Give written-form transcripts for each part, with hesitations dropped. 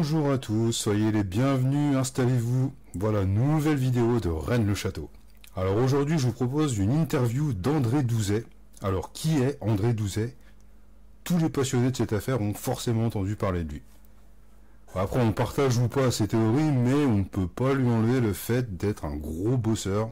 Bonjour à tous, soyez les bienvenus, installez-vous. Voilà, nouvelle vidéo de Rennes-le-Château. Alors aujourd'hui, je vous propose une interview d'André Douzet. Alors, qui est André Douzet? Tous les passionnés de cette affaire ont forcément entendu parler de lui. Après, on partage ou pas ses théories, mais on ne peut pas lui enlever le fait d'être un gros bosseur,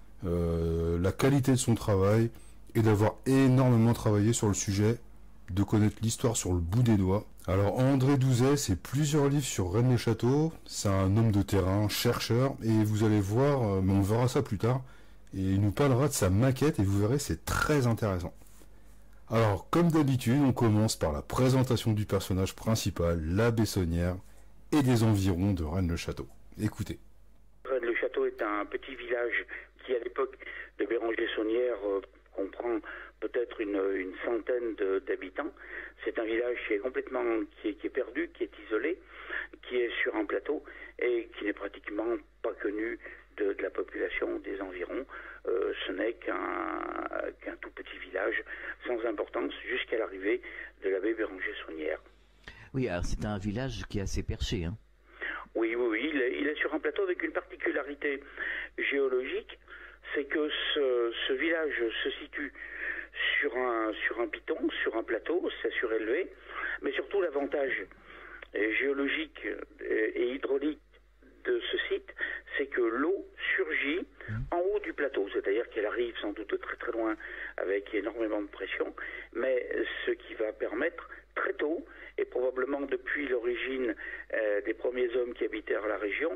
la qualité de son travail, et d'avoir énormément travaillé sur le sujet, de connaître l'histoire sur le bout des doigts. Alors André Douzet, c'est plusieurs livres sur Rennes-le-Château, c'est un homme de terrain, chercheur, et vous allez voir, mais on verra ça plus tard, et il nous parlera de sa maquette, et vous verrez, c'est très intéressant. Alors, comme d'habitude, on commence par la présentation du personnage principal, la Bessonnière, et des environs de Rennes-le-Château. Écoutez. Rennes-le-Château est un petit village qui, à l'époque de Béranger-Saunière, comprend peut-être une centaine d'habitants. C'est un village qui est complètement qui est perdu, qui est isolé, qui est sur un plateau et qui n'est pratiquement pas connu de la population des environs. Ce n'est qu'un tout petit village sans importance jusqu'à l'arrivée de l'abbé Béranger-Saunière. Oui, alors c'est un village qui est assez perché, hein. Oui, il est sur un plateau avec une particularité géologique, c'est que ce village se situe sur un piton, sur un plateau, c'est surélevé, mais surtout l'avantage géologique et hydraulique de ce site, c'est que l'eau surgit en haut du plateau, c'est-à-dire qu'elle arrive sans doute de très très loin avec énormément de pression, mais ce qui va permettre très tôt, et probablement depuis l'origine des premiers hommes qui habitèrent la région,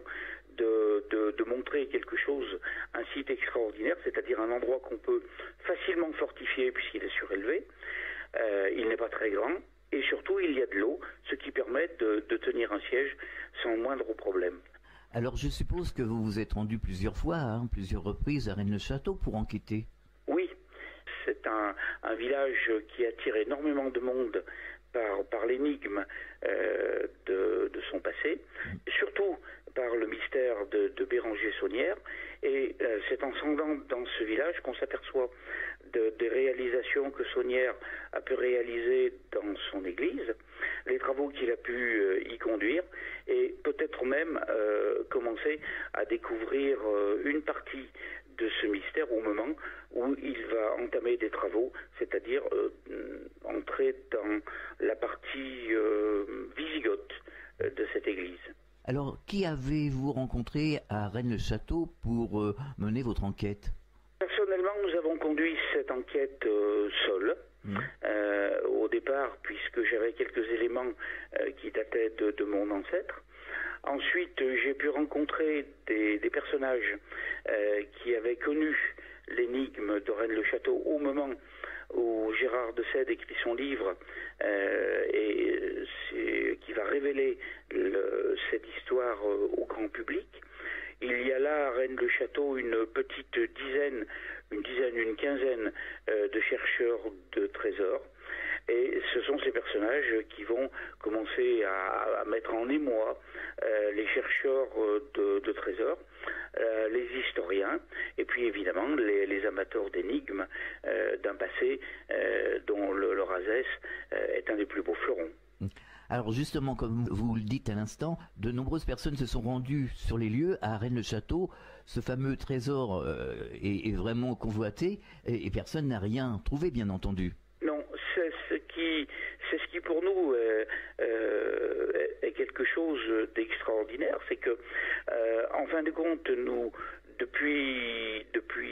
de montrer quelque chose, un site extraordinaire, c'est-à-dire un endroit qu'on peut facilement fortifier puisqu'il est surélevé, il n'est pas très grand, et surtout il y a de l'eau, ce qui permet de tenir un siège sans moindre problème. Alors je suppose que vous vous êtes rendu plusieurs fois, plusieurs reprises à Rennes-le-Château pour enquêter. Oui, c'est un village qui attire énormément de monde par l'énigme de son passé, surtout par le mystère de Béranger-Saunière, et c'est en s'endant dans ce village qu'on s'aperçoit des réalisations que Saunière a pu réaliser dans son église, les travaux qu'il a pu y conduire, et peut-être même commencer à découvrir une partie de ce mystère au moment où il va entamer des travaux, c'est-à-dire entrer dans la partie wisigothe de cette église. Alors, qui avez-vous rencontré à Rennes-le-Château pour mener votre enquête? Personnellement, nous avons conduit cette enquête seul. Au départ, puisque j'avais quelques éléments qui dataient de mon ancêtre. Ensuite, j'ai pu rencontrer des personnages qui avaient connu l'énigme de Rennes-le-Château au moment où Gérard de Sède écrit son livre qui va révéler cette histoire au grand public. Il y a là à Rennes-le-Château une petite dizaine, une quinzaine de chercheurs de trésors. Et ce sont ces personnages qui vont commencer à mettre en émoi les chercheurs de trésors, les historiens, et puis évidemment les amateurs d'énigmes d'un passé dont le Razès est un des plus beaux fleurons. Alors justement, comme vous le dites à l'instant, de nombreuses personnes se sont rendues sur les lieux à Rennes-le-Château. Ce fameux trésor est vraiment convoité et personne n'a rien trouvé, bien entendu. Non, c'est ce qui pour nous est quelque chose d'extraordinaire, c'est que en fin de compte, nous depuis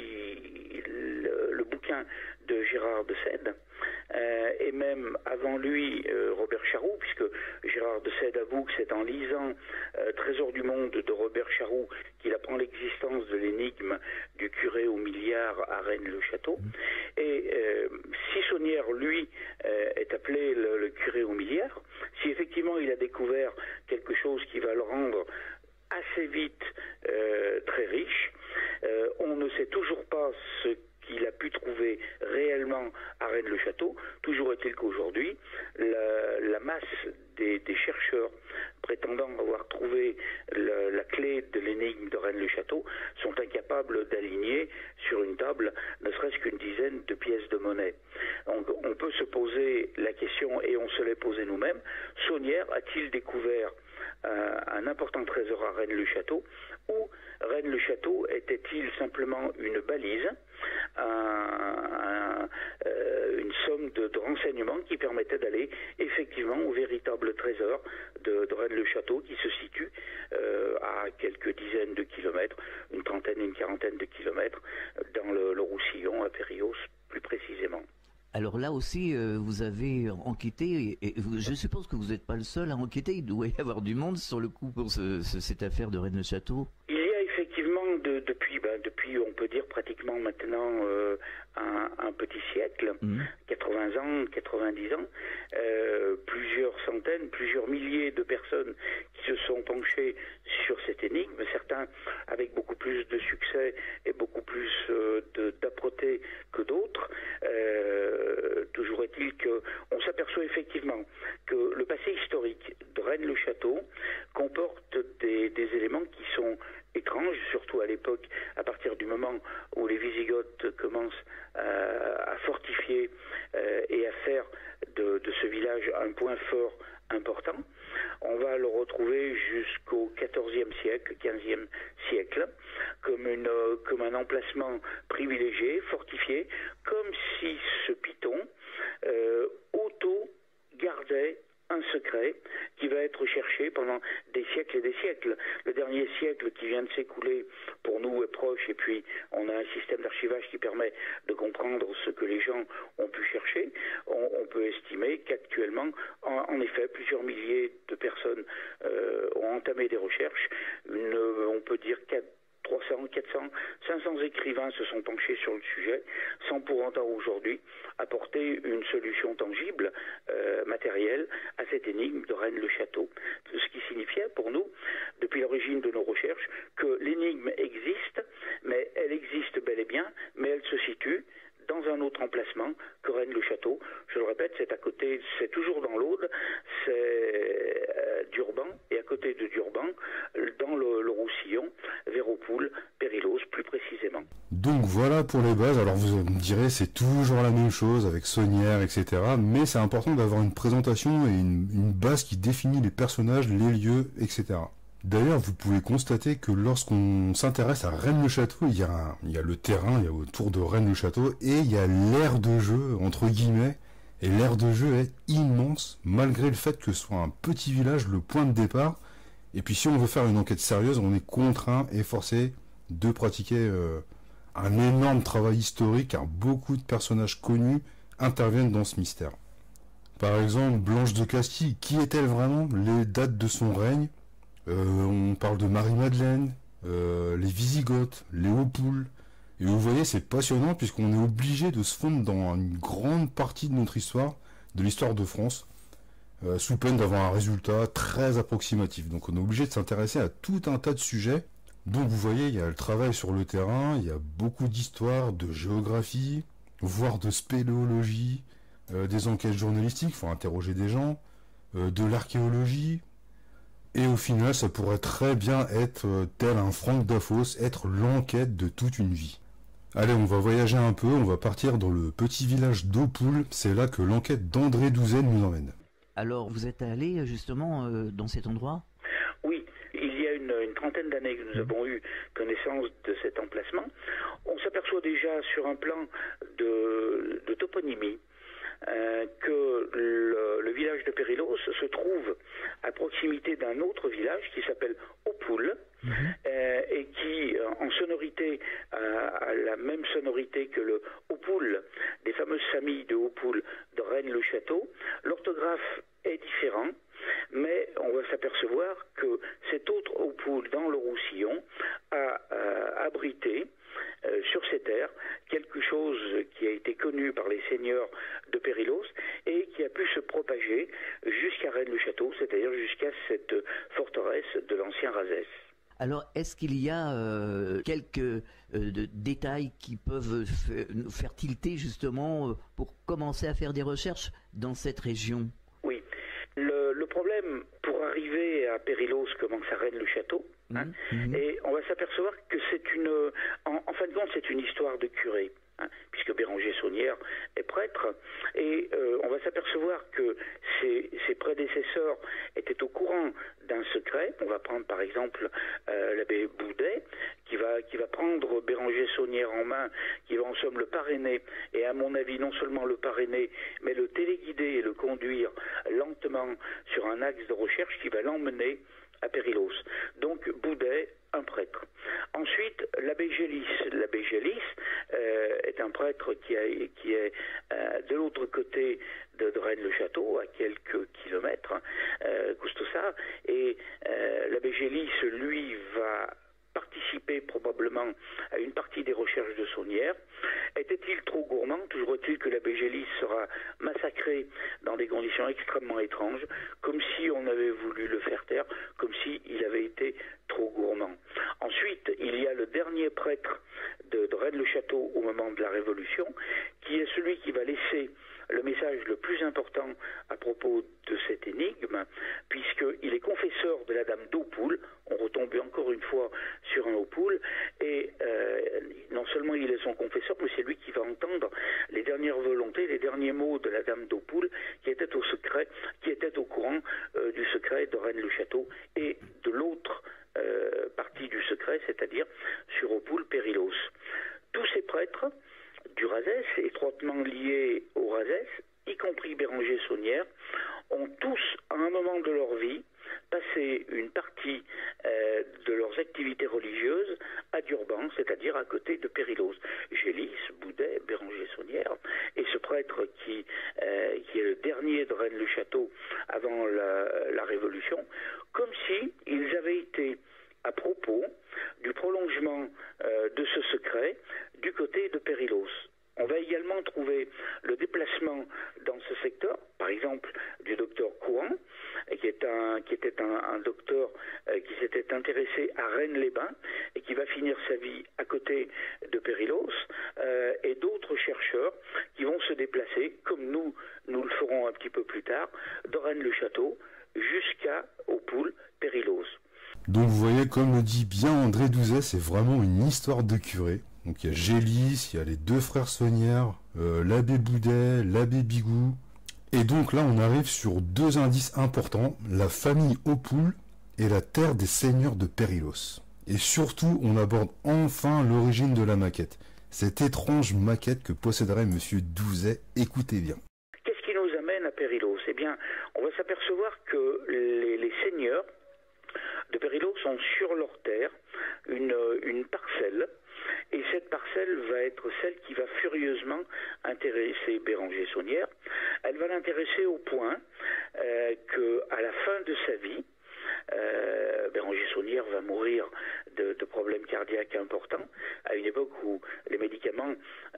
le bouquin de Gérard de Sède, et même avant lui Robert Charroux, puisque Gérard de Sède avoue que c'est en lisant Trésor du monde de Robert Charroux qu'il apprend l'existence de l'énigme du curé au milliard à Rennes-le-Château. Et si Saunière, lui, est appelé le curé au milliard, si effectivement il a découvert quelque chose qui va le rendre assez vite très riche, on ne sait toujours pas ce qu'il a pu trouver réellement à Rennes-le-Château. Toujours est-il qu'aujourd'hui, la masse des chercheurs prétendant avoir trouvé la clé de l'énigme de Rennes-le-Château sont incapables d'aligner sur une table ne serait-ce qu'une dizaine de pièces de monnaie. Donc, on peut peut se poser la question, et on se l'est posé nous-mêmes, Saunière a-t-il découvert un important trésor à Rennes-le-Château, ou Rennes-le-Château était-il simplement une balise, une somme de renseignements qui permettait d'aller effectivement au véritable trésor de Rennes-le-Château, qui se situe à quelques dizaines de kilomètres, une trentaine, une quarantaine de kilomètres, dans le Roussillon, à Périos plus précisément. Alors là aussi, vous avez enquêté, et je suppose que vous n'êtes pas le seul à enquêter, il doit y avoir du monde sur le coup pour cette affaire de Rennes-le-Château. Il y a effectivement, depuis on peut dire pratiquement maintenant un petit siècle, 80 ans, 90 ans, plusieurs centaines, plusieurs milliers de personnes qui se sont penchées sur cette énigme, certains avec beaucoup plus de succès et beaucoup plus d'âpreté que d'autres. Toujours est-il qu'on s'aperçoit effectivement que le passé historique de Rennes-le-Château comporte des éléments qui sont étranges, surtout à l'époque, à partir du moment où les Wisigoths commencent à fortifier et à faire de ce village un point fort important. On va le retrouver jusqu'au XIVe siècle, XVe siècle, comme un emplacement privilégié, fortifié, comme si ce piton auto-gardait un secret qui va être cherché pendant des siècles et des siècles. Le dernier siècle qui vient de s'écouler pour nous est proche, et puis on a un système d'archivage qui permet de comprendre ce que les gens ont pu chercher. On peut estimer qu'actuellement, en effet, plusieurs milliers de personnes ont entamé des recherches. On peut dire 300, 400, 500 écrivains se sont penchés sur le sujet, sans pour autant aujourd'hui apporter une solution tangible, matérielle, à cette énigme de Rennes-le-Château. Ce qui signifiait pour nous, depuis l'origine de nos recherches, que l'énigme existe, mais elle existe bel et bien, mais elle se situe dans un autre emplacement que Rennes-le-Château. Je le répète, c'est à côté, c'est toujours dans l'Aude, c'est d'Urban, et à côté de Durban, dans le Roussillon, Véropouls, Périlos plus précisément. Donc voilà pour les bases. Alors vous me direz, c'est toujours la même chose avec Saunière, etc. Mais c'est important d'avoir une présentation et une base qui définit les personnages, les lieux, etc. D'ailleurs, vous pouvez constater que lorsqu'on s'intéresse à Rennes-le-Château, il y a le terrain, il y a autour de Rennes-le-Château, et il y a l'aire de jeu, entre guillemets, et l'aire de jeu est immense, malgré le fait que ce soit un petit village, le point de départ. Et puis si on veut faire une enquête sérieuse, on est contraint et forcé de pratiquer un énorme travail historique, car beaucoup de personnages connus interviennent dans ce mystère. Par exemple, Blanche de Castille, qui est-elle vraiment? Les dates de son règne. On parle de Marie-Madeleine, les Wisigoths, Léopold. Et vous voyez, c'est passionnant puisqu'on est obligé de se fondre dans une grande partie de notre histoire, de l'histoire de France, sous peine d'avoir un résultat très approximatif. Donc on est obligé de s'intéresser à tout un tas de sujets. Donc vous voyez, il y a le travail sur le terrain, il y a beaucoup d'histoire, de géographie, voire de spéléologie, des enquêtes journalistiques, il faut interroger des gens, de l'archéologie. Et au final, ça pourrait très bien être, tel un Franck Dafos, être l'enquête de toute une vie. Allez, on va voyager un peu, on va partir dans le petit village d'Aupouls, c'est là que l'enquête d'André Douzet nous emmène. Alors, vous êtes allé justement dans cet endroit? Oui, il y a une trentaine d'années que nous avons eu connaissance de cet emplacement. On s'aperçoit déjà sur un plan de toponymie que le village de Périlos se trouve à proximité d'un autre village qui s'appelle Aupouls, et qui en sonorité a la même sonorité que le Aupouls des fameuses familles de Aupouls de Rennes-le-Château. L'orthographe est différent, mais on va s'apercevoir que cet autre Aupouls dans le Roussillon a abrité sur ces terres quelque chose qui a été connu par les seigneurs de Périlos et qui a pu se propager jusqu'à Rennes-le-Château, c'est-à-dire jusqu'à cette forteresse de l'ancien Razès. Alors, est-ce qu'il y a quelques détails qui peuvent nous faire tilter justement pour commencer à faire des recherches dans cette région? Oui. Le problème, pour arriver à Périlos, commence à Rennes-le-Château. Et on va s'apercevoir que en fin de compte, c'est une histoire de curé. Puisque puisque Béranger Saunière est prêtre, et on va s'apercevoir que ses prédécesseurs étaient au courant d'un secret. On va prendre par exemple l'abbé Boudet, qui va prendre Béranger Saunière en main, qui va en somme le parrainer, et à mon avis non seulement le parrainer, mais le téléguider et le conduire lentement sur un axe de recherche qui va l'emmener à Périlos. Donc Boudet, un prêtre. Ensuite, l'abbé Gélis. L'abbé Gélis est un prêtre qui est de l'autre côté de Rennes-le-Château, à quelques kilomètres, Custosa, et l'abbé Gélis, lui, va participer probablement à une partie des recherches de Saunière. Était-il trop gourmand? Toujours est-il que l'abbé Gélis sera massacré dans des conditions extrêmement étranges, comme si on avait voulu le faire taire, comme s'il avait été trop gourmand. Ensuite, il y a le dernier prêtre de Rennes-le-Château au moment de la Révolution, qui est celui qui va laisser le message le plus important à propos de cette énigme, puisqu'il est confesseur de la dame d'Aupoul. On retombe encore une fois sur un Aupoul, et non seulement il est son confesseur, mais c'est lui qui va entendre les dernières volontés, les derniers mots de la dame d'Aupoul, qui était au courant du secret de Rennes-le-Château et de l'autre partie du secret, c'est-à-dire sur Aupoul-Périlos. Tous ces prêtres du Razès, étroitement liés au Razès, y compris Béranger Saunière, ont tous, à un moment de leur vie, passé une partie de leurs activités religieuses à Durban, c'est-à-dire à côté de Périlos. Gélis, Boudet, Béranger Saunière, et ce prêtre qui est le dernier de Rennes-le-Château avant la Révolution, comme si ils avaient été à propos du prolongement de ce secret du côté de Périlos. On va également trouver le déplacement dans ce secteur, par exemple du docteur Couan, qui était un docteur qui s'était intéressé à Rennes-les-Bains et qui va finir sa vie à côté de Périlos, et d'autres chercheurs qui vont se déplacer, comme nous le ferons un petit peu plus tard, de Rennes-le-Château jusqu'à Aupoul, Périlos. Donc vous voyez, comme le dit bien André Douzet, c'est vraiment une histoire de curé. Donc il y a Gélis, il y a les deux frères Saunière, l'abbé Boudet, l'abbé Bigou. Et donc là on arrive sur deux indices importants, la famille Aupoul et la terre des seigneurs de Périlos. Et surtout on aborde enfin l'origine de la maquette. Cette étrange maquette que posséderait monsieur Douzet, écoutez bien. Qu'est-ce qui nous amène à Périlos? Eh bien, on va s'apercevoir que les seigneurs de Périlos ont sur leur terre une parcelle, et cette parcelle va être celle qui va furieusement intéresser Béranger Saunière. Elle va l'intéresser au point qu'à la fin de sa vie, Béranger Saunière va mourir de problèmes cardiaques importants, à une époque où les médicaments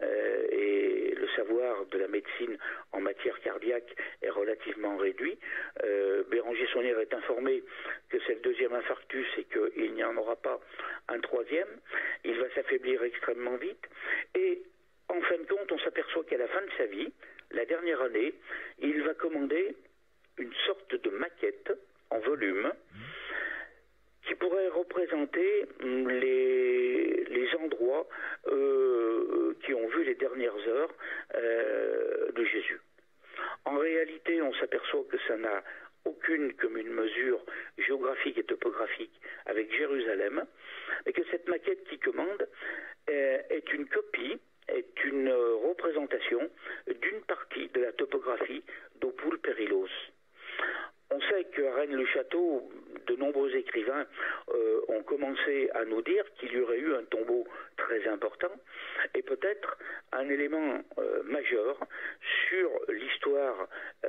et le savoir de la médecine en matière cardiaque est relativement réduit. Béranger Saunière est informé que c'est le deuxième infarctus et qu'il n'y en aura pas un troisième. Il va s'affaiblir extrêmement vite, et en fin de compte, on s'aperçoit qu'à la fin de sa vie, la dernière année, il va commander une sorte de maquette en volume qui pourrait représenter les endroits qui ont vu les dernières heures de Jésus. En réalité, on s'aperçoit que ça n'a aucune commune mesure géographique et topographique avec Jérusalem, et que cette maquette qui commande est une copie, est une représentation d'une partie de la topographie d'Aupoul-Périlos. On sait qu'à Rennes-le-Château, de nombreux écrivains ont commencé à nous dire qu'il y aurait eu un tombeau très important, et peut-être un élément majeur sur l'histoire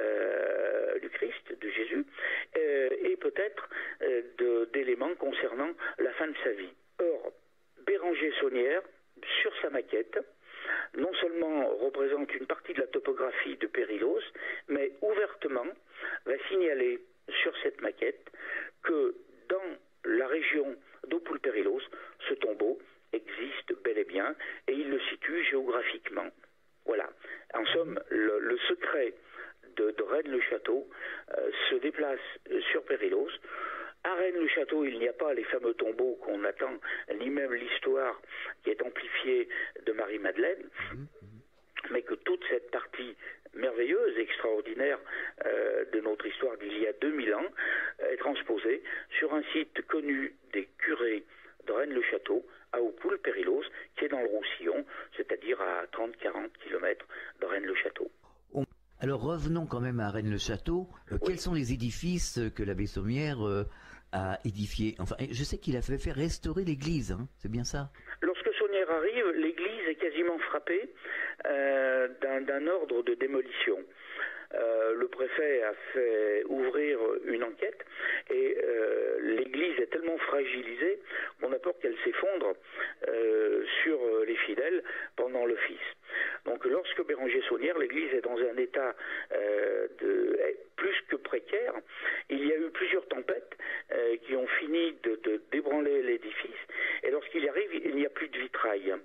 du Christ, de Jésus, et peut-être d'éléments concernant la fin de sa vie. Or, Béranger Saunière, sur sa maquette, non seulement représente une partie de la topographie de Périlos, mais ouvertement va signaler sur cette maquette que dans la région d'Aupoul-Périlos, ce tombeau existe bel et bien, et il le situe géographiquement. Voilà. En somme, le secret de Rennes-le-Château se déplace sur Périlos. À Rennes-le-Château, il n'y a pas les fameux tombeaux qu'on attend, ni même l'histoire qui est amplifiée de Marie-Madeleine. mais que toute cette partie merveilleuse, extraordinaire de notre histoire d'il y a 2000 ans est transposée sur un site connu des curés de Rennes-le-Château, à Haupoul-Périlos, qui est dans le Roussillon, c'est-à-dire à 30-40 km de Rennes-le-Château. Alors revenons quand même à Rennes-le-Château. Oui. Quels sont les édifices que l'abbé Sommière a édifiés? Enfin, je sais qu'il a fait restaurer l'église, hein, c'est bien ça? Lorsque Saunière arrive, l'église est quasiment frappée d'un ordre de démolition. Le préfet a fait ouvrir une enquête et l'église est tellement fragilisée qu'on a peur qu'elle s'effondre sur les fidèles pendant l'office. Donc lorsque Béranger Saunière, l'église est dans un état plus que précaire, il y a eu plusieurs tempêtes qui ont fini de débranler l'édifice et lorsqu'il arrive, il n'y a plus de vitrail.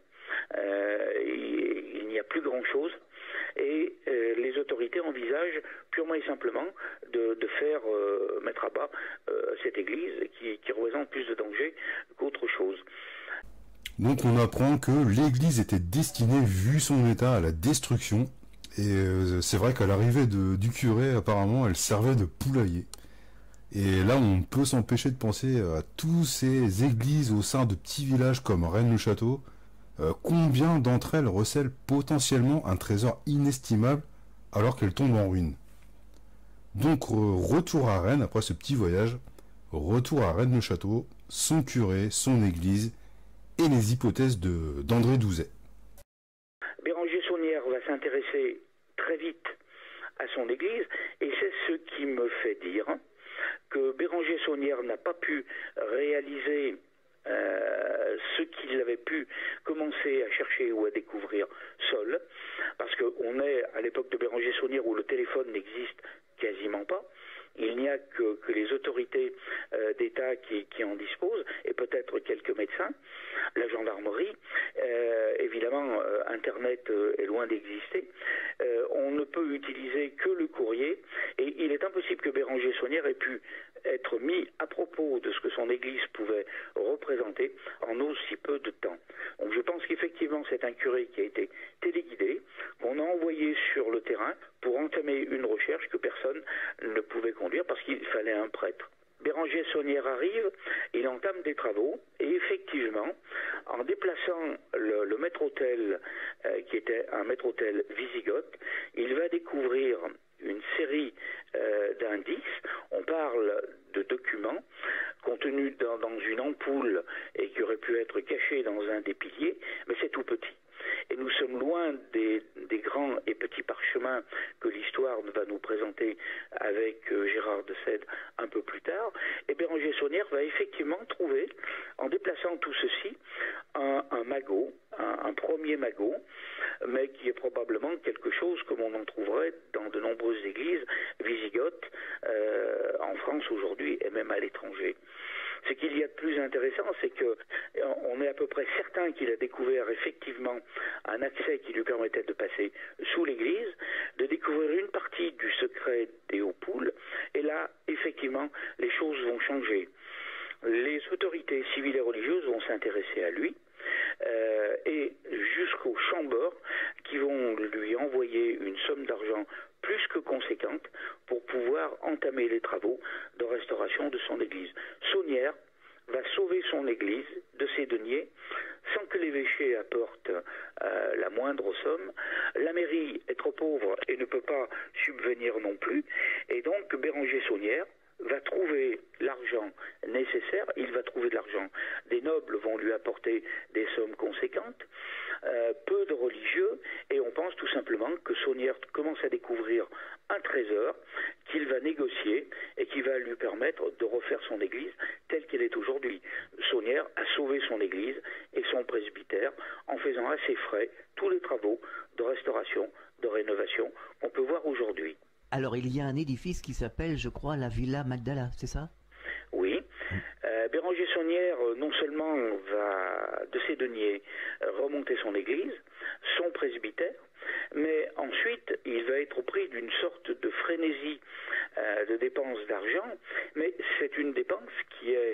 Il n'y a plus grand-chose et les autorités envisagent purement et simplement de faire mettre à bas cette église qui représente plus de danger qu'autre chose. Donc on apprend que l'église était destinée, vu son état, à la destruction. Et c'est vrai qu'à l'arrivée du curé, apparemment, elle servait de poulailler. Et là, on peut s'empêcher de penser à toutes ces églises au sein de petits villages comme Rennes-le-Château. Combien d'entre elles recèlent potentiellement un trésor inestimable alors qu'elles tombent en ruine. Donc retour à Rennes après ce petit voyage, retour à Rennes-le-Château, son curé, son église et les hypothèses d'André Douzet. Béranger Saunière va s'intéresser très vite à son église et c'est ce qui me fait dire que Béranger Saunière n'a pas pu réaliser ce qu'il avait pu commencer à chercher ou à découvrir seul, parce qu'on est à l'époque de Béranger Saunière où le téléphone n'existe quasiment pas. Il n'y a que les autorités d'État qui en disposent, et peut-être quelques médecins, la gendarmerie. Évidemment, Internet est loin d'exister. On ne peut utiliser que le courrier, et il est impossible que Béranger Saunière ait pu être mis à propos de ce que son église pouvait représenter en aussi peu de temps. Donc je pense qu'effectivement c'est un curé qui a été téléguidé, qu'on a envoyé sur le terrain pour entamer une recherche que personne ne pouvait conduire parce qu'il fallait un prêtre. Béranger Saunière arrive, il entame des travaux et effectivement, en déplaçant le maître-autel qui était un maître-autel Visigoth, il va découvrir une série d'indices. On parle de documents contenus dans une ampoule et qui auraient pu être cachés dans un des piliers, mais c'est tout petit. Et nous sommes loin des grands et petits parchemins que l'histoire va nous présenter avec Gérard de Sède un peu plus tard. Et Béranger Saunière va effectivement trouver, en déplaçant tout ceci, un magot, un premier magot, mais qui est probablement quelque chose comme on en trouverait dans de nombreuses églises wisigothes en France aujourd'hui et même à l'étranger. Ce qu'il y a de plus intéressant, c'est qu'on est à peu près certain qu'il a découvert effectivement un accès qui lui permettait de passer sous l'église, de découvrir une partie du secret des Haupoul, et là, effectivement, les choses vont changer. Les autorités civiles et religieuses vont s'intéresser à lui, et jusqu'aux chambres qui vont lui envoyer une somme d'argent plus que conséquente pour pouvoir entamer les travaux de restauration de son église. Saunière va sauver son église de ses deniers sans que l'évêché apporte la moindre somme. La mairie est trop pauvre et ne peut pas subvenir non plus, et donc Béranger Saunière va trouver l'argent nécessaire, il va trouver de l'argent. Des nobles vont lui apporter des sommes conséquentes, peu de religieux, et on pense tout simplement que Saunière commence à découvrir un trésor qu'il va négocier et qui va lui permettre de refaire son église telle qu'elle est aujourd'hui. Saunière a sauvé son église et son presbytère en faisant à ses frais tous les travaux de restauration, de rénovation qu'on peut voir aujourd'hui. Alors il y a un édifice qui s'appelle, je crois, la Villa Magdala, c'est ça? Oui. Béranger Saunière, non seulement va, de ses deniers, remonter son église, son presbytère, Mais ensuite, il va être au prix d'une sorte de frénésie de dépenses d'argent, mais c'est une dépense qui est,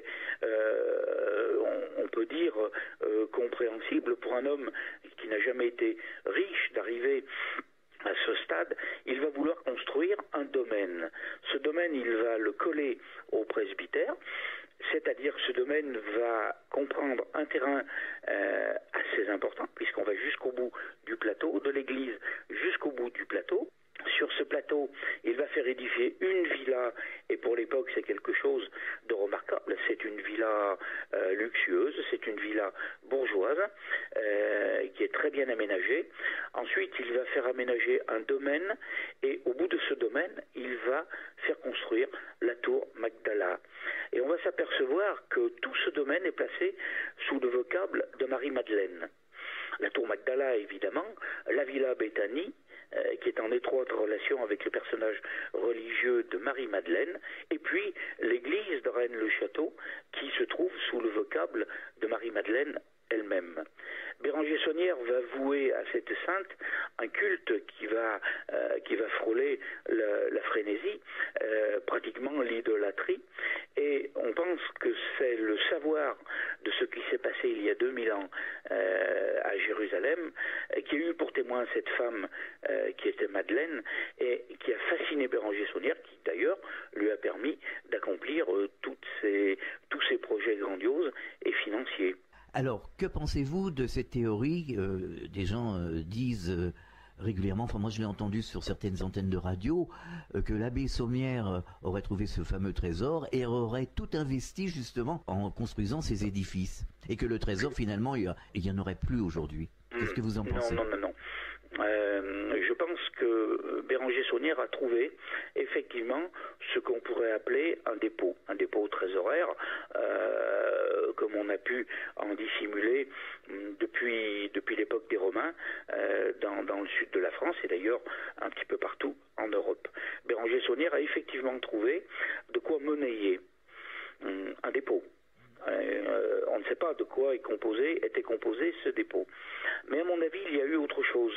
on peut dire, compréhensible pour un homme qui n'a jamais été riche d'arriver à ce stade. Il va vouloir construire un domaine. Ce domaine, il va le coller au presbytère, c'est-à-dire que ce domaine va comprendre un terrain assez important, puisqu'on va jusqu'au bout du plateau, de l'église jusqu'au bout du plateau. Sur ce plateau, il va faire édifier une villa, et pour l'époque, c'est quelque chose de remarquable. C'est une villa luxueuse, c'est une villa bourgeoise, qui est très bien aménagée. Ensuite, il va faire aménager un domaine, et au bout de ce domaine, il va faire construire la tour Magdala. Et on va s'apercevoir que tout ce domaine est placé sous le vocable de Marie-Madeleine. La tour Magdala, évidemment, la villa Béthanie, qui est en étroite relation avec le personnage religieux de Marie-Madeleine, et puis l'église de Rennes-le-Château, qui se trouve sous le vocable de Marie-Madeleine elle-même. Béranger Saunière va vouer à cette sainte un culte qui va frôler la frénésie, pratiquement l'idolâtrie, et on pense que c'est le savoir de ce qui s'est passé il y a 2000 ans à Jérusalem, qui a eu pour témoin cette femme qui était Madeleine, et qui a fasciné Béranger Saunière, qui d'ailleurs lui a permis d'accomplir tous ces projets grandioses et financiers. Alors, que pensez-vous de cette théorie? Des gens disent régulièrement, enfin moi je l'ai entendu sur certaines antennes de radio, que l'abbé Saumière aurait trouvé ce fameux trésor et aurait tout investi justement en construisant ces édifices. Et que le trésor finalement, il n'y en aurait plus aujourd'hui. Qu'est-ce que vous en pensez? Non. Je pense que Béranger Saunière a trouvé effectivement ce qu'on pourrait appeler un dépôt trésoraire, comme on a pu en dissimuler depuis l'époque des Romains dans le sud de la France et d'ailleurs un petit peu partout en Europe. Béranger Saunière a effectivement trouvé de quoi monnayer un dépôt. On ne sait pas de quoi était composé ce dépôt. Mais à mon avis, il y a eu autre chose.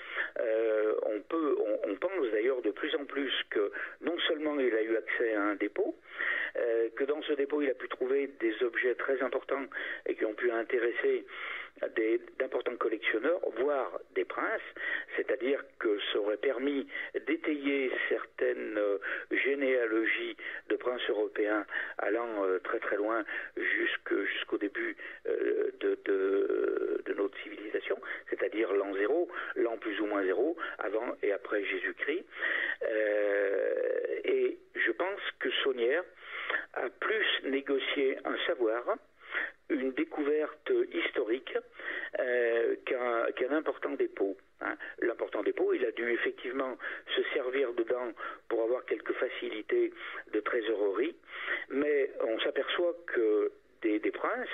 On pense d'ailleurs de plus en plus que non seulement il a eu accès à un dépôt, que dans ce dépôt il a pu trouver des objets très importants et qui ont pu intéresser d'importants collectionneurs, voire des princes, c'est-à-dire que ça aurait permis d'étayer certaines généalogies de princes européens allant très très loin jusqu'au début de notre civilisation, c'est-à-dire l'an 0, l'an plus ou moins 0, avant et après Jésus-Christ. Et je pense que Saunière a plus négocié un savoir, une découverte historique qu'un important dépôt. L'important dépôt, il a dû effectivement se servir dedans pour avoir quelques facilités de trésorerie, mais on s'aperçoit que des princes,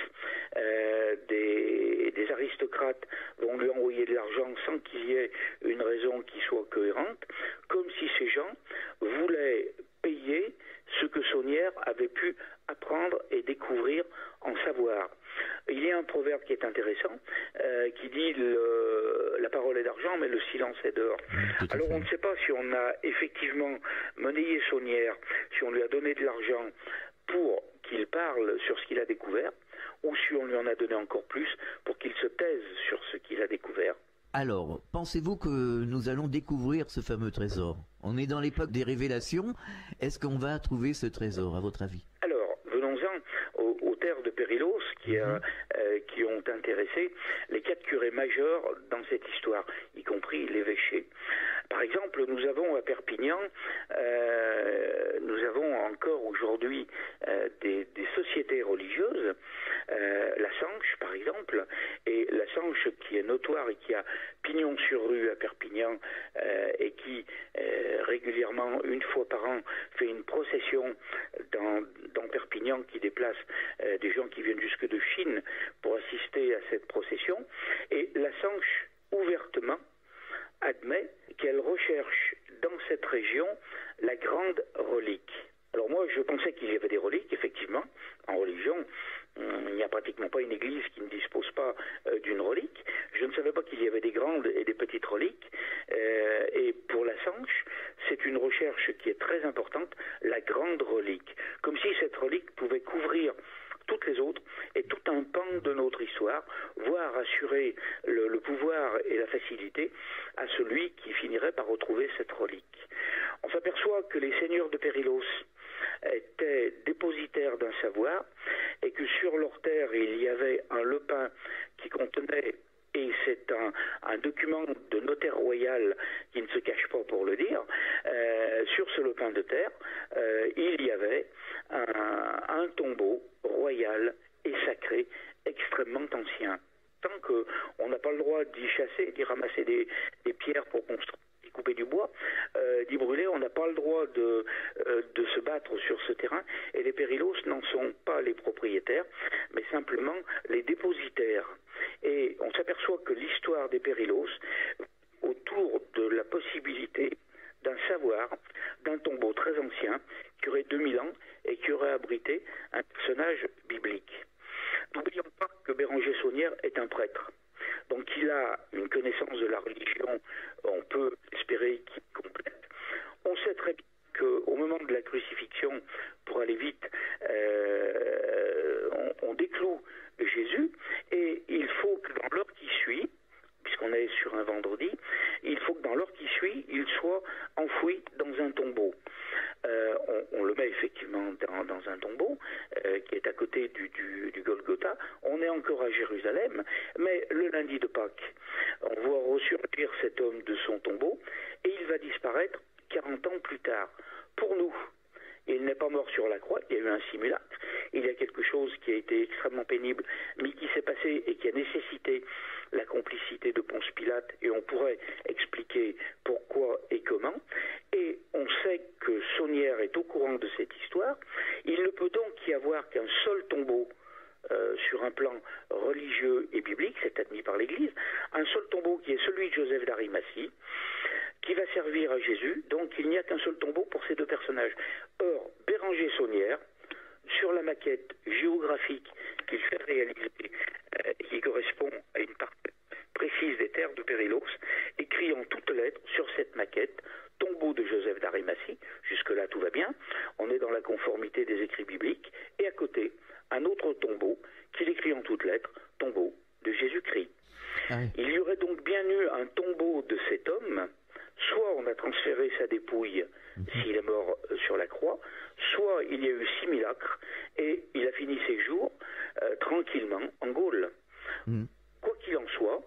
des aristocrates vont lui envoyer de l'argent sans qu'il y ait une raison qui soit cohérente, comme si ces gens voulaient payer ce que Saunière avait pu apprendre et découvrir en savoir. Il y a un proverbe qui est intéressant, qui dit la parole est d'argent, mais le silence est d'or. Alors on ne sait pas si on a effectivement monnayé Saunière, si on lui a donné de l'argent pour qu'il parle sur ce qu'il a découvert, ou si on lui en a donné encore plus pour qu'il se taise sur ce qu'il a découvert. Alors, pensez-vous que nous allons découvrir ce fameux trésor? On est dans l'époque des révélations. Est-ce qu'on va trouver ce trésor, à votre avis? Alors, venons-en aux terres de Périlos qui ont intéressé les 4 curés majeurs dans cette histoire, y compris l'évêché. Par exemple, nous avons à Perpignan, nous avons encore aujourd'hui des sociétés religieuses, la Sanche par exemple, et la Sanche qui est notoire et qui a pignon sur rue à Perpignan et qui régulièrement, une fois par an, fait une procession dans Perpignan qui déplace des gens qui viennent jusque de Chine pour assister à cette procession. Et la Sanche, ouvertement, admet qu'elle recherche dans cette région la grande relique. Alors moi, je pensais qu'il y avait des reliques, effectivement. En religion, il n'y a pratiquement pas une église qui ne dispose pas d'une relique. Je ne savais pas qu'il y avait des grandes et des petites reliques. Et pour la Sanche, c'est une recherche qui est très importante, la grande relique. Comme si cette relique pouvait couvrir toutes les autres et tout un pan de notre histoire, voire assurer le pouvoir et la facilité à celui qui finirait par retrouver cette relique. On s'aperçoit que les seigneurs de Périlos étaient dépositaires d'un savoir et que sur leur terre il y avait un lepin qui contenait, et c'est un document de notaire royal qui ne se cache pas pour le dire, sur ce lepin de terre, il y avait un tombeau royal et sacré extrêmement ancien. Tant qu'on n'a pas le droit d'y chasser, d'y ramasser des pierres pour construire, d'y couper du bois, d'y brûler, on n'a pas le droit de se battre sur ce terrain, et les Périlos n'en sont pas les propriétaires, mais simplement les dépositaires. Et on s'aperçoit que l'histoire des Périlos, autour de la possibilité d'un savoir, d'un tombeau très ancien, qui aurait 2000 ans et qui aurait abrité un personnage biblique. N'oublions pas que Béranger Saunière est un prêtre. Donc il a une connaissance de la religion, on peut espérer qu'il complète. On sait très bien qu'au moment de la crucifixion, pour aller vite, on décloue Jésus, et il faut que dans l'heure qui suit, puisqu'on est sur un vendredi, il faut que dans l'heure qui suit, il soit enfoui dans un tombeau. On le met effectivement dans un tombeau qui est à côté du Golgotha. On est encore à Jérusalem, mais le lundi de Pâques, on voit ressurgir cet homme de son tombeau, et il va disparaître 40 ans plus tard. Pour nous, il n'est pas mort sur la croix, il y a eu un simulacre, il y a quelque chose qui a été extrêmement pénible, mais qui s'est passé et qui a nécessité la complicité de Ponce Pilate, et on pourrait expliquer pourquoi et comment. Et on sait que Saunière est au courant de cette histoire. Il ne peut donc y avoir qu'un seul tombeau sur un plan religieux et biblique, c'est admis par l'Église, un seul tombeau qui est celui de Joseph d'Arimathie, qui va servir à Jésus. Donc il n'y a qu'un seul tombeau pour ces deux personnages. Or, Béranger Saunière, sur la maquette géographique qu'il fait réaliser, qui correspond à une partie précise des terres de Périlos, écrit en toutes lettres sur cette maquette, tombeau de Joseph d'Arimathie. Jusque-là, tout va bien. On est dans la conformité des écrits bibliques. Et à côté, un autre tombeau qu'il écrit en toutes lettres, tombeau de Jésus-Christ. Ah oui. Il y aurait donc bien eu un tombeau de cet homme. Soit on a transféré sa dépouille s'il est mort sur la croix, soit il y a eu simulacre et il a fini ses jours tranquillement en Gaule. Quoi qu'il en soit,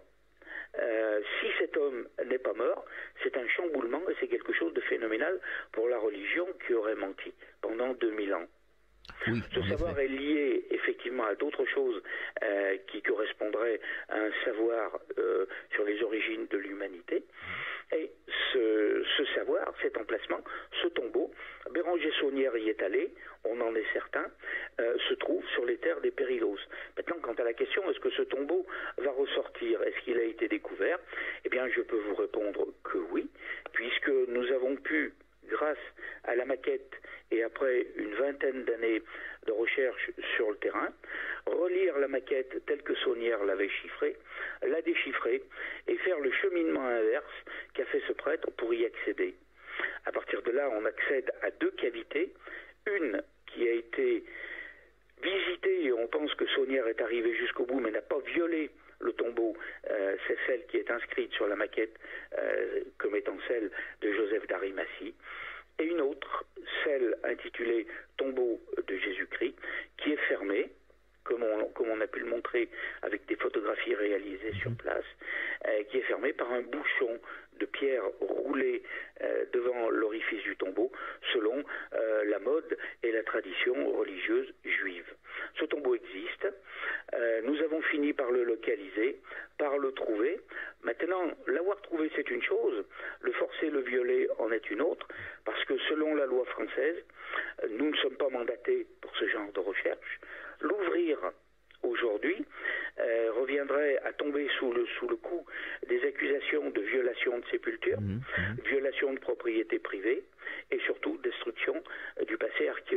si cet homme n'est pas mort, c'est un chamboulement et c'est quelque chose de phénoménal pour la religion qui aurait menti pendant 2000 ans. Oui, ce savoir est lié effectivement à d'autres choses qui correspondraient à un savoir sur les origines de l'humanité. Et ce savoir, cet emplacement, ce tombeau, Béranger Saunière y est allé, on en est certain, se trouve sur les terres des Périlos. Maintenant, quant à la question, est-ce que ce tombeau va ressortir, est-ce qu'il a été découvert? Eh bien, je peux vous répondre que oui, puisque nous avons pu, grâce à la maquette et après une vingtaine d'années de recherche sur le terrain, relire la maquette telle que Saunière l'avait chiffrée, la déchiffrer et faire le cheminement inverse qu'a fait ce prêtre pour y accéder. À partir de là, on accède à deux cavités, une qui a été visitée et on pense que Saunière est arrivé jusqu'au bout mais n'a pas violé le tombeau, c'est celle qui est inscrite sur la maquette comme étant celle de Joseph d'Arimathie, et une autre, celle intitulée Tombeau de Jésus-Christ, qui est fermée, comme on a pu le montrer avec des photographies réalisées sur place, qui est fermée par un bouchon de pierre roulée devant l'orifice du tombeau, selon la mode et la tradition religieuse juive. Ce tombeau existe, nous avons fini par le localiser, par le trouver. Maintenant, l'avoir trouvé c'est une chose, le forcer, le violer en est une autre, parce que selon la loi française, nous ne sommes pas mandatés pour ce genre de recherche. L'ouvrir aujourd'hui reviendrait à tomber sous le coup des accusations de violation de sépulture, violation de propriété privée et surtout destruction du passé archéologique.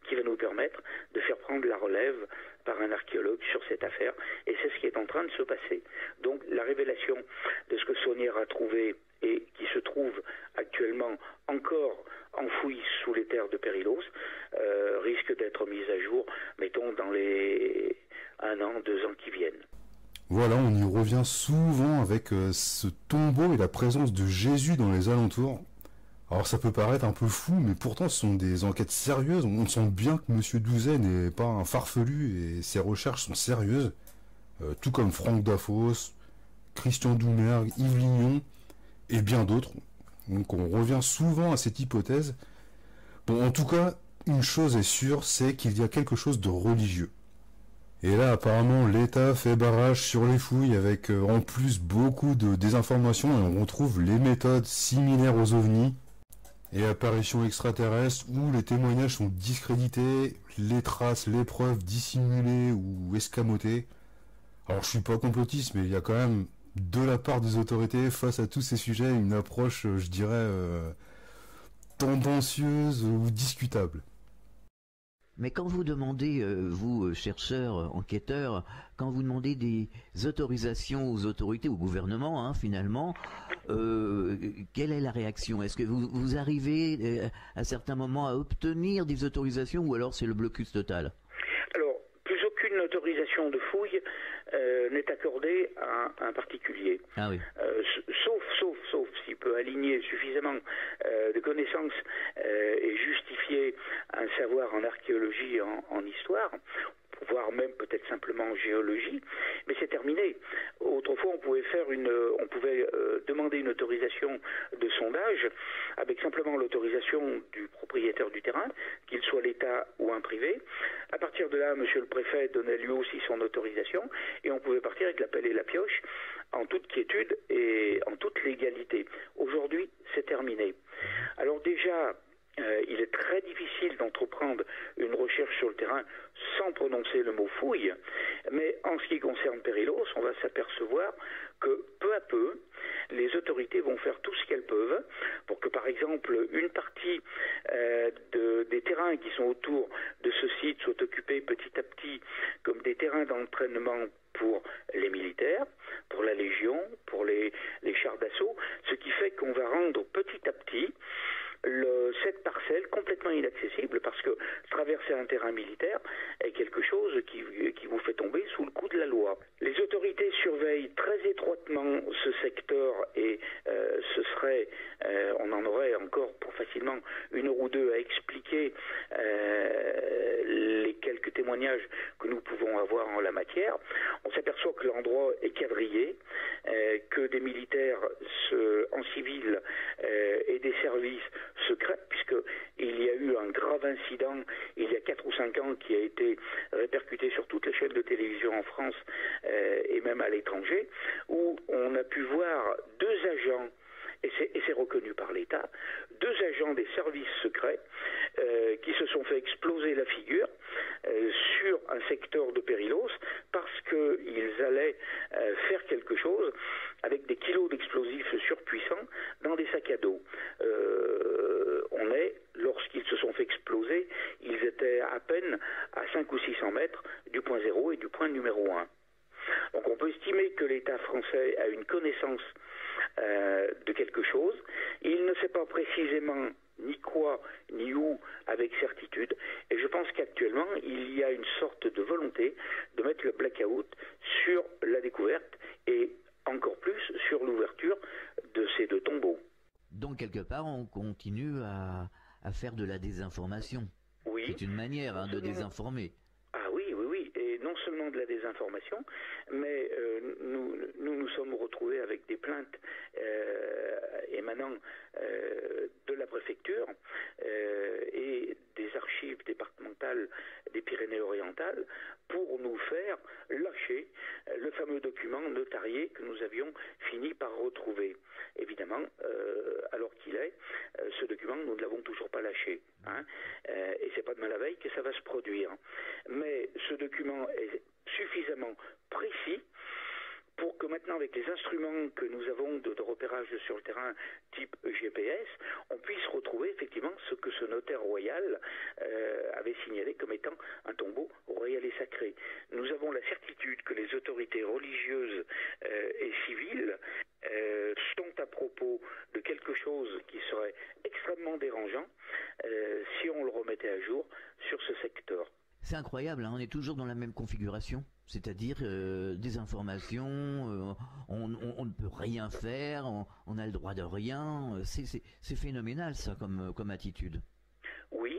qui va nous permettre de faire prendre la relève par un archéologue sur cette affaire. Et c'est ce qui est en train de se passer. Donc la révélation de ce que Saunière a trouvé et qui se trouve actuellement encore enfoui sous les terres de Périlos risque d'être mise à jour, mettons, dans les 1 an, 2 ans qui viennent. Voilà, on y revient souvent avec ce tombeau et la présence de Jésus dans les alentours. Alors ça peut paraître un peu fou, mais pourtant ce sont des enquêtes sérieuses. On sent bien que Monsieur Douzet n'est pas un farfelu et ses recherches sont sérieuses. Tout comme Franck Dafos, Christian Doumergue, Yves Lignon et bien d'autres. Donc on revient souvent à cette hypothèse. Bon, en tout cas, une chose est sûre, c'est qu'il y a quelque chose de religieux. Et là, apparemment, l'État fait barrage sur les fouilles avec en plus beaucoup de désinformation et on retrouve les méthodes similaires aux ovnis et apparitions extraterrestres où les témoignages sont discrédités, les traces, les preuves dissimulées ou escamotées. Alors je suis pas complotiste, mais il y a quand même de la part des autorités face à tous ces sujets une approche, je dirais, tendancieuse ou discutable. Mais quand vous demandez, vous, chercheurs, enquêteurs, quand vous demandez des autorisations aux autorités, au gouvernement, finalement, quelle est la réaction? Est-ce que vous arrivez à certains moments à obtenir des autorisations ou alors c'est le blocus total? Alors, plus aucune autorisation de fouille n'est accordée à un particulier. Ah oui. Sauf s'il peut aligner suffisamment de connaissances et justifier un savoir en archéologie, en histoire, voire même peut-être simplement en géologie, mais c'est terminé. Autrefois, on pouvait demander une autorisation de sondage avec simplement l'autorisation du propriétaire du terrain, qu'il soit l'État ou un privé. À partir de là, monsieur le préfet donnait lui aussi son autorisation et on pouvait partir avec la pelle et la pioche en toute quiétude et en toute légalité. Aujourd'hui, c'est terminé. Alors déjà, il est très difficile d'entreprendre une recherche sur le terrain sans prononcer le mot fouille, mais en ce qui concerne Périlos, on va s'apercevoir que peu à peu, les autorités vont faire tout ce qu'elles peuvent pour que, par exemple, une partie des terrains qui sont autour de ce site soient occupés petit à petit comme des terrains d'entraînement pour les militaires, pour la Légion, pour les chars d'assaut, ce qui fait qu'on va rendre petit à petit cette parcelle complètement inaccessible parce que traverser un terrain militaire est quelque chose qui vous fait tomber sous le coup de la loi. Les autorités surveillent très étroitement ce secteur et on en aurait encore pour facilement 1 heure ou 2 à expliquer les quelques témoignages que nous pouvons avoir en la matière. On s'aperçoit que l'endroit est quadrillé, que des militaires en civil et des services secrets, puisqu'il y a eu un grave incident il y a 4 ou 5 ans qui a été répercuté sur toutes les chaînes de télévision en France et même à l'étranger, où on a pu voir 2 agents, et c'est reconnu par l'État, 2 agents des services secrets qui se sont fait exploser la figure sur un secteur de Périlos parce qu'ils allaient faire quelque chose avec des kilos d'explosifs surpuissants dans des sacs à dos. Lorsqu'ils se sont fait exploser, ils étaient à peine à 500 ou 600 mètres du point 0 et du point numéro 1. Donc on peut estimer que l'État français a une connaissance de quelque chose. Il ne sait pas précisément ni quoi, ni où, avec certitude. Et je pense qu'actuellement, il y a une sorte de volonté de mettre le blackout sur la découverte et encore plus sur l'ouverture de ces 2 tombeaux. Donc, quelque part, on continue à faire de la désinformation. Oui. C'est une manière de désinformer. Ah oui. Et non seulement de la désinformation, mais nous sommes retrouvés avec des plaintes émanant de la préfecture et des archives départementales des Pyrénées-Orientales pour nous faire lâcher le fameux document notarié que nous avions fini par retrouver. Évidemment, alors qu'il est, ce document, nous ne l'avons toujours pas lâché. Et c'est pas demain la veille que ça va se produire. Mais ce document est suffisamment précis pour que maintenant, avec les instruments que nous avons de repérage sur le terrain type GPS, on puisse retrouver effectivement ce que ce notaire royal avait signalé comme étant un tombeau royal et sacré. Nous avons la certitude que les autorités religieuses et civiles sont à propos de quelque chose qui serait extrêmement dérangeant si on le remettait à jour sur ce secteur. C'est incroyable, hein, on est toujours dans la même configuration, c'est-à-dire des informations, on ne peut rien faire, on a le droit de rien, c'est phénoménal ça comme attitude. Oui,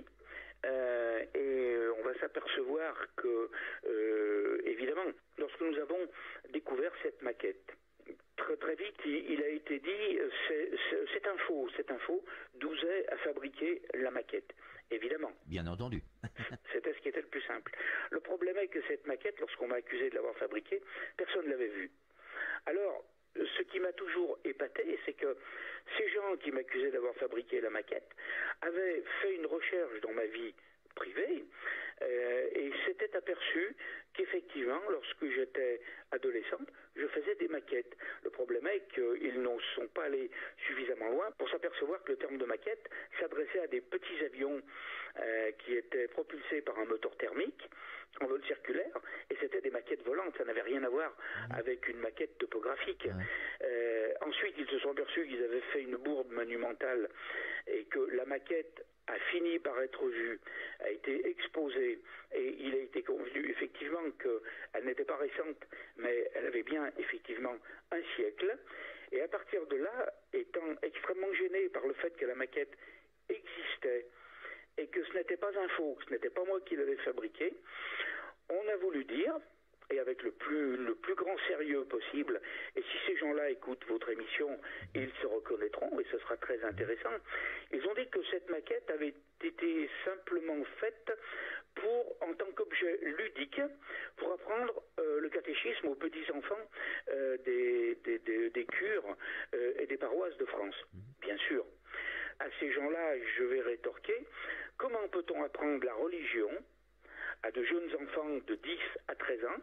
et on va s'apercevoir que, évidemment, lorsque nous avons découvert cette maquette, très vite, il a été dit, c'est un faux, Douzet a fabriqué la maquette. Évidemment. Bien entendu. C'était ce qui était le plus simple. Le problème est que cette maquette, lorsqu'on m'a accusé de l'avoir fabriquée, personne ne l'avait vue. Alors, ce qui m'a toujours épaté, c'est que ces gens qui m'accusaient d'avoir fabriqué la maquette avaient fait une recherche dans ma vie privée et s'étaient aperçus qu'effectivement, lorsque j'étais adolescente, je faisais des maquettes. Le problème est qu'ils ne sont pas allés suffisamment loin pour s'apercevoir que le terme de maquette s'adressait à des petits avions qui étaient propulsés par un moteur thermique en vol circulaire, et c'était des maquettes volantes, ça n'avait rien à voir avec une maquette topographique. Ensuite, ils se sont aperçus qu'ils avaient fait une bourde monumentale et que la maquette a fini par être vue, a été exposée, et il a été convenu effectivement qu'elle n'était pas récente, mais elle avait bien effectivement un siècle. Et à partir de là, étant extrêmement gêné par le fait que la maquette existait, et que ce n'était pas un faux, que ce n'était pas moi qui l'avais fabriqué, on a voulu dire, et avec le plus grand sérieux possible, et si ces gens-là écoutent votre émission, ils se reconnaîtront, et ce sera très intéressant, ils ont dit que cette maquette avait été simplement faite en tant qu'objet ludique, pour apprendre le catéchisme aux petits-enfants des cures et des paroisses de France. Bien sûr. À ces gens-là, je vais rétorquer, comment peut-on apprendre la religion à de jeunes enfants de 10 à 13 ans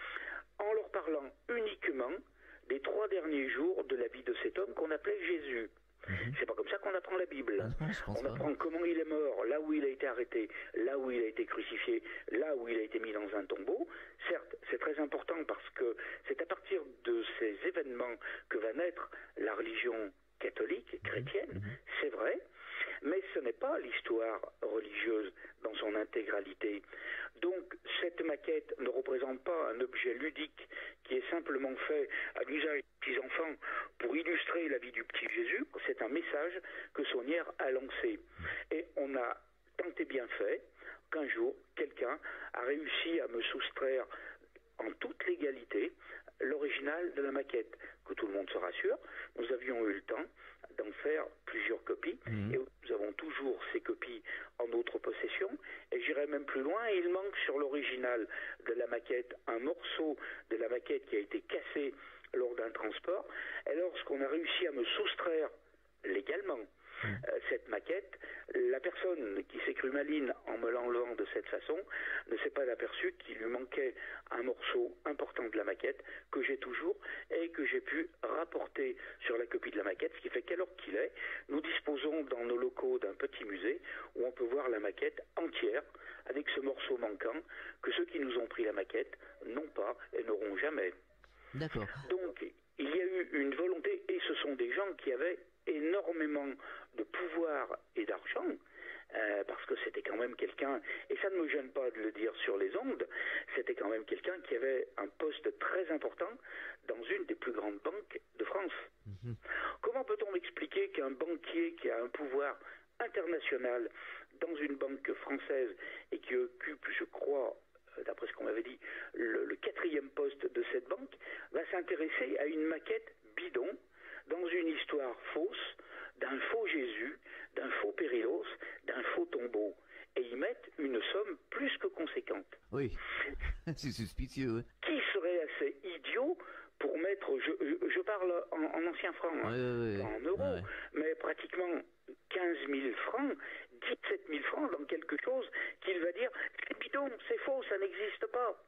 en leur parlant uniquement des 3 derniers jours de la vie de cet homme qu'on appelait Jésus? C'est pas comme ça qu'on apprend la Bible. On apprend comment il est mort, là où il a été arrêté, là où il a été crucifié, là où il a été mis dans un tombeau. Certes, c'est très important parce que c'est à partir de ces événements que va naître la religion catholique, chrétienne, c'est vrai, mais ce n'est pas l'histoire religieuse dans son intégralité. Donc cette maquette ne représente pas un objet ludique qui est simplement fait à l'usage des petits-enfants pour illustrer la vie du petit Jésus. C'est un message que Saunière a lancé. Et on a tant et bien fait qu'un jour, quelqu'un a réussi à me soustraire en toute légalité l'original de la maquette. Que tout le monde se rassure, nous avions eu le temps d'en faire plusieurs copies et nous avons toujours ces copies en notre possession, et j'irai même plus loin, il manque sur l'original de la maquette un morceau de la maquette qui a été cassé lors d'un transport, et lorsqu'on a réussi à me soustraire légalement cette maquette, la personne qui s'est crue maligne en me l'enlevant de cette façon ne s'est pas aperçue qu'il lui manquait un morceau important de la maquette que j'ai toujours et que j'ai pu rapporter sur la copie de la maquette, ce qui fait qu'à l'heure qu'il est, nous disposons dans nos locaux d'un petit musée où on peut voir la maquette entière avec ce morceau manquant que ceux qui nous ont pris la maquette n'ont pas et n'auront jamais. D'accord. Donc, il y a eu une volonté, et ce sont des gens qui avaient énormément de pouvoir et d'argent, parce que c'était quand même quelqu'un, et ça ne me gêne pas de le dire sur les ondes, c'était quand même quelqu'un qui avait un poste très important dans une des plus grandes banques de France. Comment peut-on m'expliquer qu'un banquier qui a un pouvoir international dans une banque française et qui occupe, je crois, d'après ce qu'on m'avait dit, le 4e poste de cette banque, va s'intéresser à une maquette bidon dans une histoire fausse, d'un faux Jésus, d'un faux Périlos, d'un faux tombeau, et y mettent une somme plus que conséquente. Oui, c'est suspicieux. Qui serait assez idiot pour mettre, je parle en anciens francs, pas en euros, mais pratiquement 15 000 francs, 17 000 francs dans quelque chose qu'il va dire, c'est bidon, c'est faux, ça n'existe pas.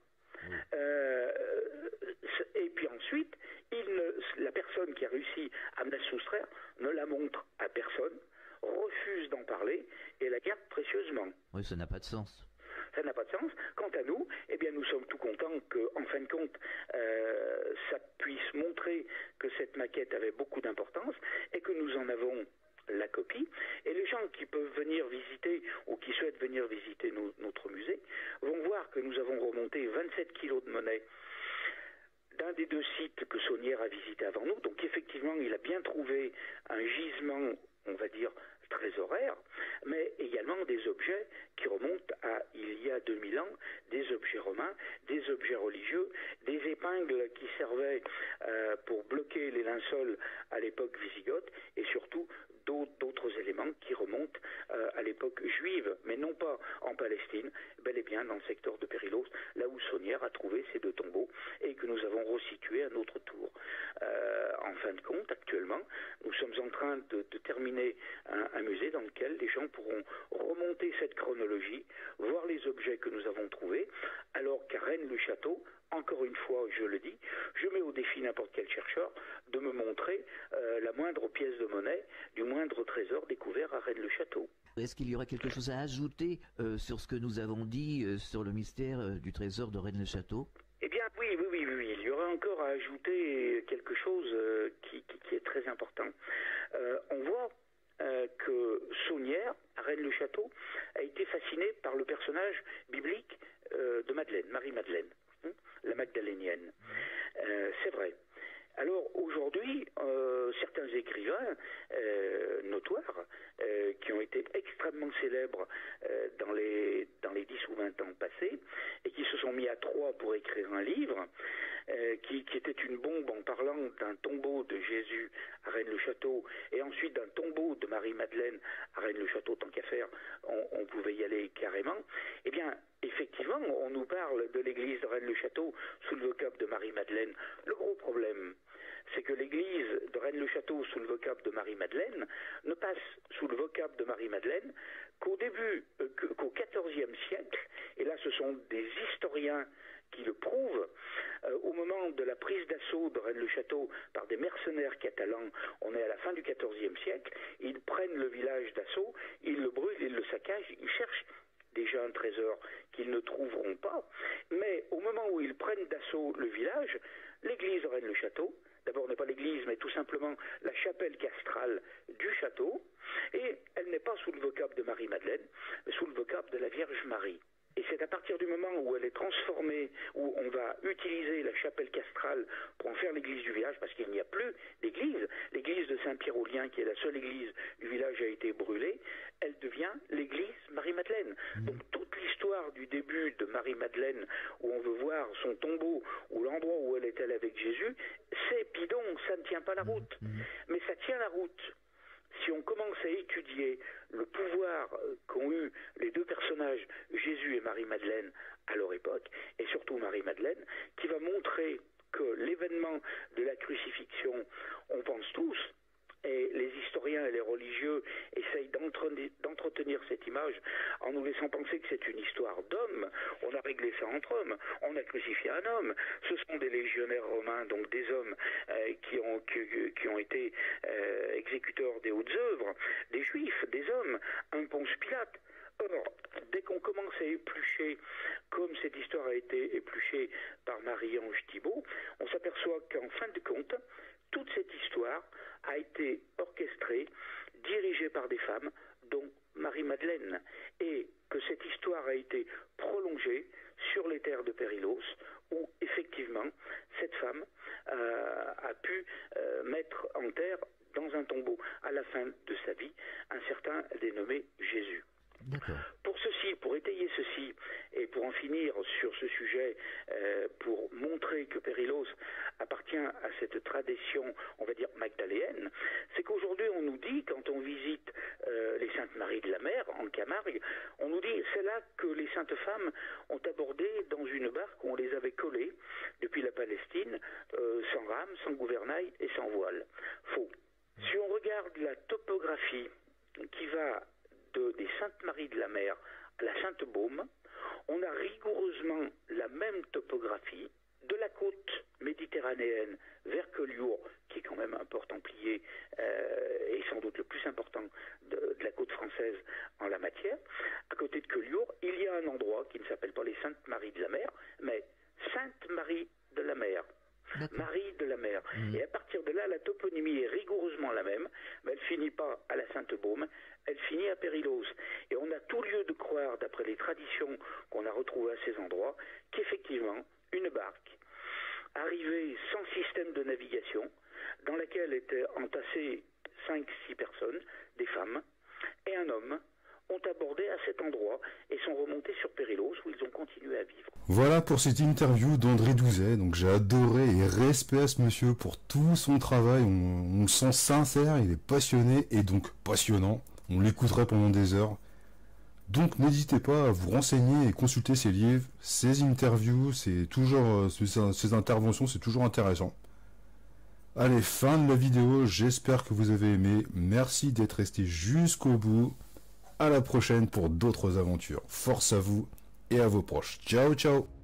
Et puis ensuite, la personne qui a réussi à me la soustraire ne la montre à personne, refuse d'en parler et la garde précieusement. Oui, ça n'a pas de sens. Ça n'a pas de sens. Quant à nous, eh bien, nous sommes tout contents qu'en fin de compte, ça puisse montrer que cette maquette avait beaucoup d'importance et que nous en avons la copie. Et les gens qui peuvent venir visiter ou qui souhaitent venir visiter notre musée vont voir que nous avons remonté 27 kilos de monnaie d'un des deux sites que Saunière a visité avant nous. Donc effectivement, il a bien trouvé un gisement, on va dire, trésoraire, mais également des objets qui remontent à il y a 2000 ans, des objets romains, des objets religieux, des épingles qui servaient pour bloquer les linceuls à l'époque wisigoth, et surtout d'autres éléments qui remontent à l'époque juive, mais non pas en Palestine, bel et bien dans le secteur de Périlos, là où Saunière a trouvé ces deux tombeaux et que nous avons resitués à notre tour. En fin de compte, actuellement, nous sommes en train de terminer un musée dans lequel les gens pourront remonter cette chronologie, voir les objets que nous avons trouvés, alors qu'à Rennes-le-Château, encore une fois, je le dis, je mets au défi n'importe quel chercheur de me montrer la moindre pièce de monnaie du moindre trésor découvert à Rennes-le-Château. Est-ce qu'il y aurait quelque chose à ajouter sur ce que nous avons dit sur le mystère du trésor de Rennes-le-Château ? Eh bien, oui. Il y aurait encore à ajouter quelque chose qui est très important. On voit que Saunière, à Rennes-le-Château, a été fasciné par le personnage biblique de Madeleine, Marie-Madeleine, la Magdalénienne. C'est vrai. Alors aujourd'hui, certains écrivains notoires qui ont été extrêmement célèbres dans les 10 ou 20 ans passés et qui se sont mis à trois pour écrire un livre qui était une bombe en parlant d'un tombeau de Jésus à Rennes-le-Château et ensuite d'un tombeau de Marie-Madeleine à Rennes-le-Château, tant qu'à faire, on pouvait y aller carrément. Eh bien, effectivement, on nous parle de l'église de Rennes-le-Château sous le vocable de Marie-Madeleine. Le gros problème, c'est que l'église de Rennes-le-Château sous le vocable de Marie-Madeleine ne passe sous le vocable de Marie-Madeleine qu'au XIVe siècle, et là ce sont des historiens qui le prouvent, au moment de la prise d'assaut de Rennes-le-Château par des mercenaires catalans, on est à la fin du XIVe siècle, ils prennent le village d'assaut, ils le brûlent, ils le saccagent, ils cherchent déjà un trésor qu'ils ne trouveront pas, mais au moment où ils prennent d'assaut le village, l'église de Rennes-le-Château, d'abord n'est pas l'église, mais tout simplement la chapelle castrale du château, et elle n'est pas sous le vocable de Marie-Madeleine, mais sous le vocable de la Vierge Marie. Et c'est à partir du moment où elle est transformée, où on va utiliser la chapelle castrale pour en faire l'église du village, parce qu'il n'y a plus d'église. L'église de Saint-Pierre-aux-Liens, qui est la seule église du village, a été brûlée. Elle devient l'église Marie-Madeleine. Donc toute l'histoire du début de Marie-Madeleine, où on veut voir son tombeau, ou l'endroit où elle est allée avec Jésus, c'est bidon, ça ne tient pas la route. Mais ça tient la route si on commence à étudier le pouvoir qu'ont eu les deux personnages, Jésus et Marie-Madeleine, à leur époque, et surtout Marie-Madeleine, qui va montrer que l'événement de la crucifixion, on pense tous, et les historiens et les religieux essayent d'entretenir cette image en nous laissant penser que c'est une histoire d'hommes. On a réglé ça entre hommes, on a crucifié un homme. Ce sont des légionnaires romains, donc des hommes qui ont été exécuteurs des hautes œuvres, des juifs, des hommes, un Ponce Pilate. Or, dès qu'on commence à éplucher, comme cette histoire a été épluchée par Marie-Ange Thibault, on s'aperçoit qu'en fin de compte, toute cette histoire a été orchestrée, dirigée par des femmes, dont Marie-Madeleine, et que cette histoire a été prolongée sur les terres de Périlos, où effectivement cette femme a pu mettre en terre, dans un tombeau, à la fin de sa vie, un certain dénommé Jésus. Pour étayer ceci, et pour en finir sur ce sujet, pour montrer que Périlos appartient à cette tradition, on va dire, magdaléenne, c'est qu'aujourd'hui on nous dit, quand on visite les Saintes Maries de la Mer, en Camargue, on nous dit, c'est là que les saintes femmes ont abordé dans une barque où on les avait collées, depuis la Palestine, sans rame, sans gouvernail et sans voile. Faux. Si on regarde la topographie qui va des Saintes Maries de la Mer à la Sainte-Baume, On a rigoureusement la même topographie de la côte méditerranéenne vers Collioure, qui est quand même un port templier et sans doute le plus important de la côte française en la matière. À côté de Collioure, il y a un endroit qui ne s'appelle pas les Saintes-Maries de la Mer, mais Sainte-Marie de la Mer. Marie de la Mer. Et à partir de là, la toponymie est rigoureusement la même, mais elle finit pas à la Sainte-Baume, elle finit à Périlose. Et on a tout lieu de croire, d'après les traditions qu'on a retrouvées à ces endroits, qu'effectivement, une barque arrivée sans système de navigation, dans laquelle étaient entassées 5-6 personnes, des femmes et un homme, ont abordé à cet endroit et sont remontés sur Périlose où ils ont continué à vivre. Voilà pour cette interview d'André Douzet. Donc j'ai adoré et respect à ce monsieur pour tout son travail. On le sent sincère, il est passionné et donc passionnant. On l'écouterait pendant des heures. Donc n'hésitez pas à vous renseigner et consulter ses livres, ses interviews, ses interventions, c'est toujours intéressant. Allez, fin de la vidéo, j'espère que vous avez aimé. Merci d'être resté jusqu'au bout. À la prochaine pour d'autres aventures. Force à vous et à vos proches. Ciao, ciao!